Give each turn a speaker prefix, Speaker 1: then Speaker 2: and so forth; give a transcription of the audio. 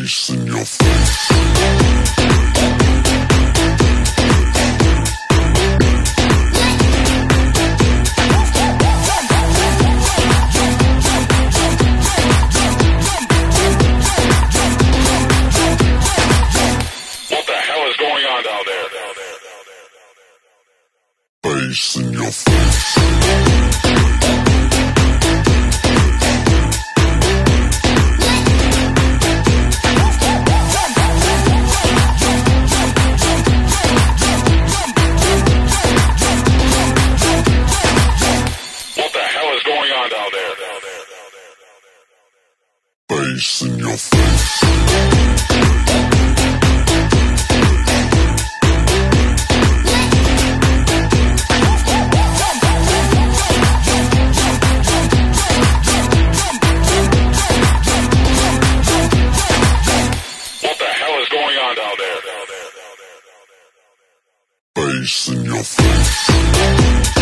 Speaker 1: Face in your face.
Speaker 2: What the hell is going on down there?
Speaker 1: Face in your face. Face in your face.
Speaker 2: What the hell is going on down there?
Speaker 1: Face in your face.